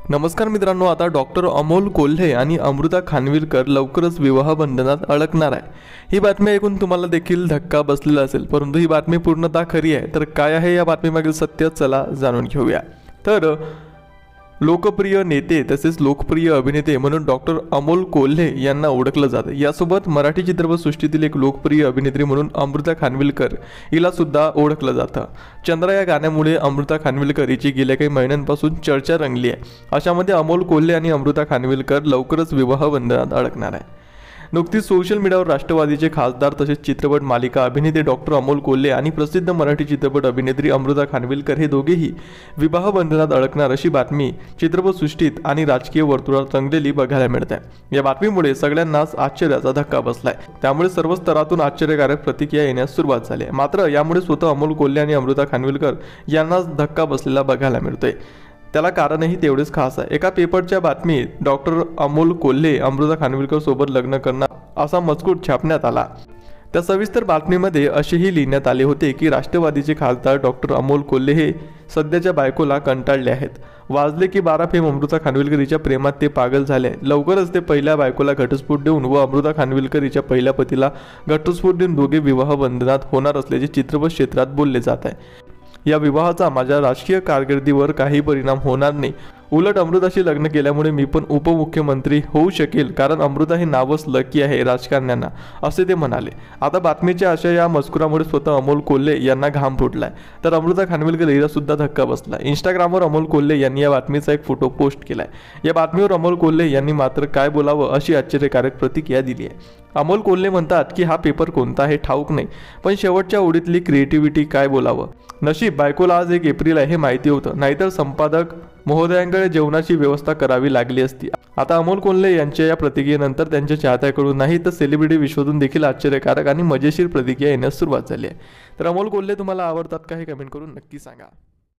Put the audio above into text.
नमस्कार मित्रांनो, आता डॉक्टर अमोल कोल्हे आणि अमृता खानविलकर लवकरच विवाह बंधनात अडकणार आहे। ही बातमी ऐकून तुम्हाला देखील धक्का बसलेला असेल, परंतु ही बातमी पूर्णतः खरी आहे। तर काय आहे या बातमीमागील सत्य, चला जाणून घेऊया। तर लोकप्रिय नेते तसेच लोकप्रिय अभिनेते म्हणून डॉक्टर अमोल कोल्हे यांना ओळखलं जातं। यासोबत मराठी चित्रपटसृष्टीतील एक लोकप्रिय अभिनेत्री म्हणून अमृता खानविलकर हिला सुद्धा ओळखलं जातं। चंद्रा या गाण्यामुळे अमृता खानविलकर हिची गेल्या काही महिन्यांपासून चर्चा रंगली आहे। अशामध्ये अमोल कोल्हे आणि अमृता खानविलकर लवकरच विवाह बंधनात अडकणार आहे। नुकतीच सोशल मीडियावर राष्ट्रवादीचे खासदार तसेच चित्रपट मालिका अभिनेते डॉक्टर अमोल कोल्हे आणि प्रसिद्ध मराठी चित्रपट अभिनेत्री अमृता खानविलकर हे दोघेही विवाह बंधनात अडकणार अशी बातमी चित्रपटसृष्टीत आणि राजकीय वर्तुळात रंगलेली बघायला मिळते। या बातमीमुळे सगळ्यांनाच आश्चर्याचा धक्का बसलाय। त्यामुळे सर्व स्तरातून आश्चर्यकारक प्रतिक्रिया येण्यास सुरुवात झाली आहे। मात्र यामुळे स्वतः अमोल कोल्हे आणि अमृता खानविलकर यांनाच धक्का बसलेला बघायला मिळतोय। त्याला कारणही तेवढेच खास आहे। एका पेपरच्या बातमीत डॉक्टर अमोल कोल्हे अमृता खानविलकर सोबत लग्न करणार असा मजकूर छापण्यात आला। त्या सविस्तर बातमीमध्ये असेही लिहिण्यात आले होते की राष्ट्रवादीचे खासदार डॉक्टर अमोल कोल्हे हे सध्याच्या बायकोला कंटाळले आहेत। वाजले की 12 फेम अमृता खानविलकर हिच्या प्रेमात ते पागल झाले। लवकरच ते पहिल्या बायकोला घटस्फोट देऊन व अमृता खानविलकर हिच्या पहिल्या पतीला घटस्फोट देऊन दोघे विवाह बंधनात होणार असल्याचे चित्रपट क्षेत्रात बोलले जात आहे। या विवाहाचा माझ्या राजकीय कारकिर्दीवर काही परिणाम होणार नाही। उलट अमृताशी लग्न केल्यामुळे मी पण उपमुख्यमंत्री होऊ शकेल, कारण अमृता हे नावच लकी आहे राजकारण्यांना, असे ते म्हणाले। आता बातमीच्या अशा या मजकुरामुळे स्वतः अमोल कोल्हे यांना घाम फुटलाय, तर अमृता खानविलकर हिला सुद्धा धक्का बसला। इंस्टाग्रामवर अमोल कोल्हे यांनी या बातमीचा एक फोटो पोस्ट केलाय। या बातमीवर अमोल कोल्हे यांनी मात्र काय बोलावं अशी आश्चर्यकारक प्रतिक्रिया दिली आहे। अमोल कोल्हे म्हणतात की हा पेपर कोणता हे ठाऊक नाही, पण शेवटच्या ओळीतली क्रिएटिव्हिटी काय बोलावं। नशीब बायकोला आज 1 एप्रिल आहे हे माहिती होतं, नाहीतर संपादक महोदयांकडे जेवणाची व्यवस्था करावी लागली असती। आता अमोल कोल्हे यांच्या या प्रतिक्रियेनंतर त्यांच्या चाहत्याकडून नाही तर सेलिब्रिटी विश्वातून देखील आश्चर्यकारक आणि मजेशीर प्रतिक्रिया येण्यास सुरुवात झाली आहे। तर अमोल कोल्हे तुम्हाला आवडतात का हे कमेंट करून नक्की सांगा।